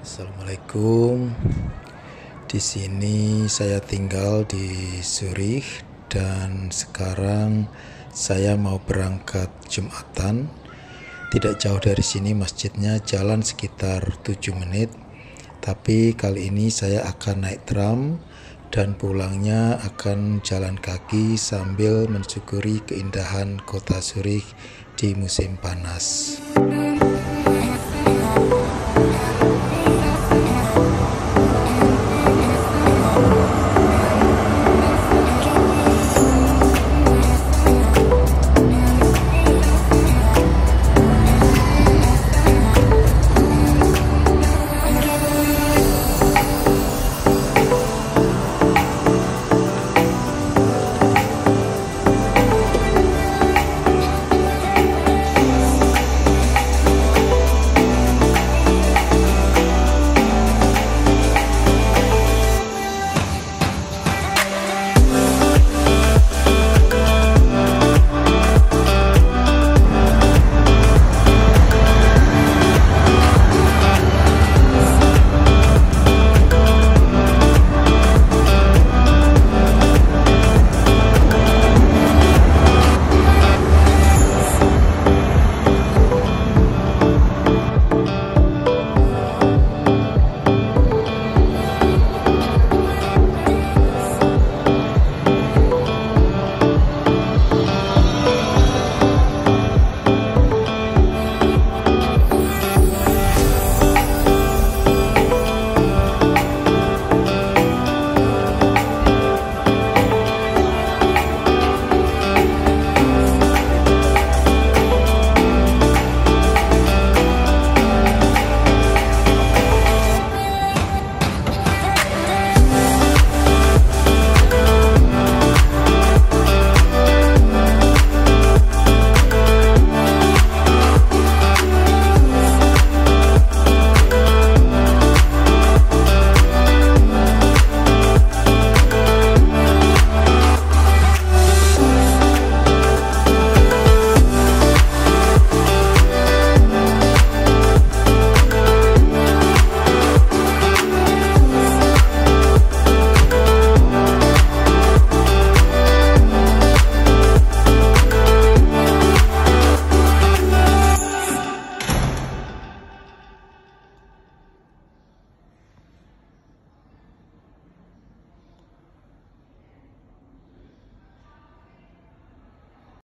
Assalamualaikum. Di sini saya tinggal di Zurich dan sekarang saya mau berangkat Jumatan. Tidak jauh dari sini masjidnya, jalan sekitar 7 menit. Tapi kali ini saya akan naik tram dan pulangnya akan jalan kaki sambil mensyukuri keindahan kota Zurich di musim panas.